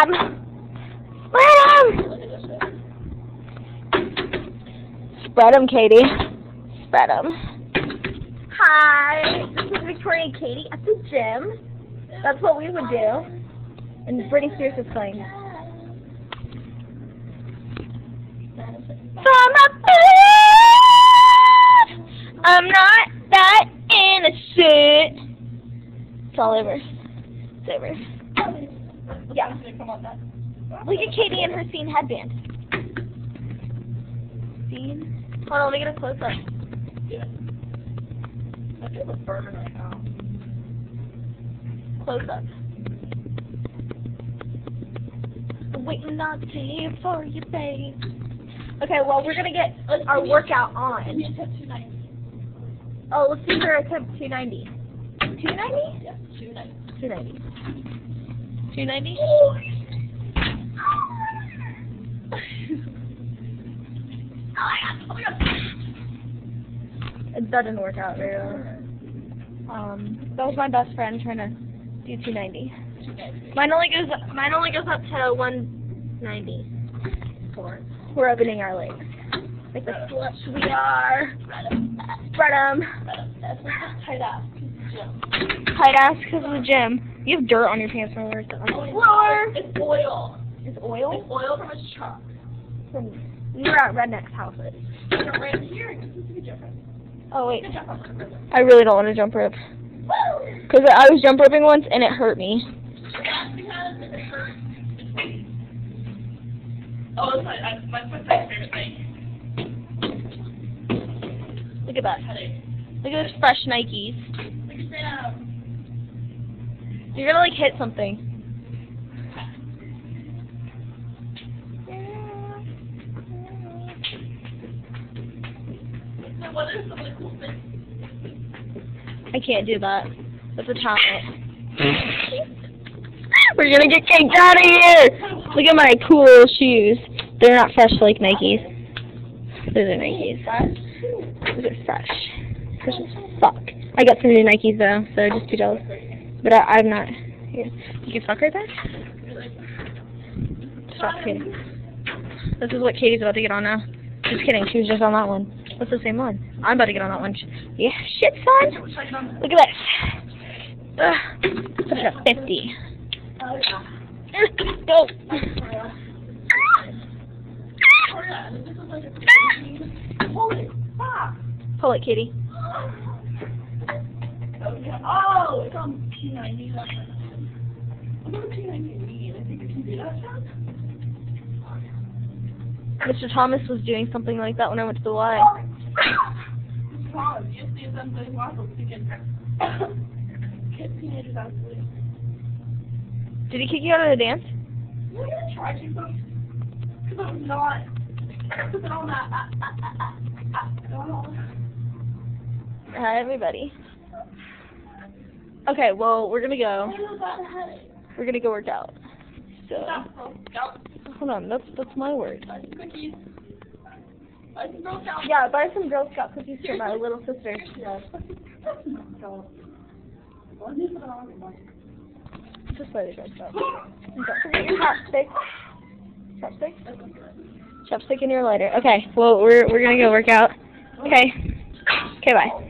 Spread 'em, Katie. Spread 'em. Hi, this is Victoria and Katie at the gym. That's what we would do. And Britney Spears is playing. I'm not that innocent. It's all over. It's over. Yeah. Look at Katie and her scene headband. Scene? Hold on, let me get a close up. Yeah. I feel a burn right now. Close up. Waiting on you for you, babe. Okay, well, we're gonna get our workout on. Oh, let's see her attempt 290. 290? Yeah, 290. 290. 290? That didn't work out very well. That was my best friend trying to do 290. Mine only goes up to 190. We're opening our legs. Like the slush we are. Spread 'em. Tight ass. Tight ass because of the gym. You have dirt on your pants from where it's on the floor. It's oil. It's oil? It's oil from a truck. We were at Redneck's house. Right here, this is the difference. Oh, wait. Good job. I really don't want to jump rope. Because I was jump roping once and it hurt me. Oh, it's like, that's my favorite thing. Look at that. Headache. Look at those fresh Nikes. Like straight out. You're gonna like hit something. So what are some of the cool things? I can't do that. That's a talent. We're gonna get kicked out of here! Look at my cool shoes. They're not fresh like Nikes. Those are Nikes. Those are fresh. Fresh as fuck. I got some new Nikes though, so just be jealous. But I'm not. Here. You can fuck right there? Stop kidding. This is what Katie's about to get on now. Just kidding, she was just on that one. That's the same one. I'm about to get on that one. Yeah, shit, son. Look at this. Put it at 50. Go. Pull it, Katie. Oh, it's on P90. I'm on P90. I think I can do that. Mr. Thomas was doing something like that when I went to the Y. Wow, you see something waffles again. Kids, teenagers, absolutely. Did he kick you out of the dance? We're gonna try to, because I'm not. Because I'm not. Hi, everybody. Okay, well, we're gonna go. We're gonna go work out. So, hold on, that's my word. Cookies. Buy some Girl Scouts. Yeah, buy some Girl Scout cookies for my little sister. Just buy the Girl Scout. And don't forget your chopstick. Chopstick? Chopstick and your lighter. Okay, well, we're gonna go work out. Okay. Okay, bye.